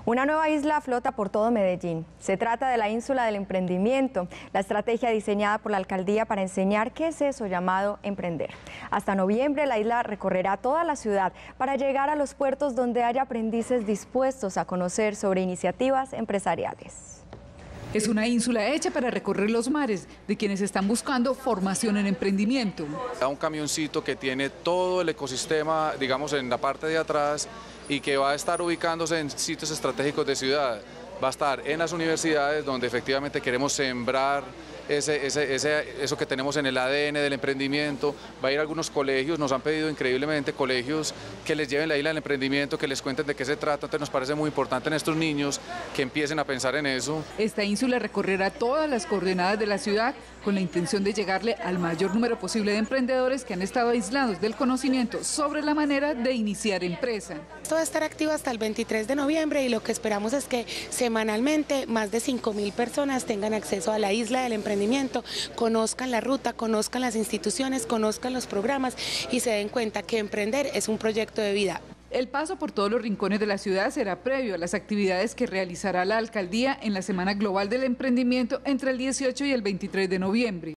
Una nueva isla flota por todo Medellín. Se trata de la ínsula del emprendimiento, la estrategia diseñada por la alcaldía para enseñar qué es eso llamado emprender. Hasta noviembre la isla recorrerá toda la ciudad para llegar a los puertos donde haya aprendices dispuestos a conocer sobre iniciativas empresariales. Es una ínsula hecha para recorrer los mares de quienes están buscando formación en emprendimiento. Un camioncito que tiene todo el ecosistema, digamos, en la parte de atrás y que va a estar ubicándose en sitios estratégicos de ciudad. Va a estar en las universidades donde efectivamente queremos sembrar eso que tenemos en el ADN del emprendimiento. Va a ir a algunos colegios, nos han pedido increíblemente colegios que les lleven la isla del emprendimiento, que les cuenten de qué se trata. Entonces nos parece muy importante en estos niños que empiecen a pensar en eso. Esta ínsula recorrerá todas las coordenadas de la ciudad con la intención de llegarle al mayor número posible de emprendedores que han estado aislados del conocimiento sobre la manera de iniciar empresa. Esto va a estar activo hasta el 23 de noviembre y lo que esperamos es que semanalmente más de 5.000 personas tengan acceso a la isla del emprendimiento, conozcan la ruta, conozcan las instituciones, conozcan los programas y se den cuenta que emprender es un proyecto de vida. El paso por todos los rincones de la ciudad será previo a las actividades que realizará la alcaldía en la Semana Global del Emprendimiento entre el 18 y el 23 de noviembre.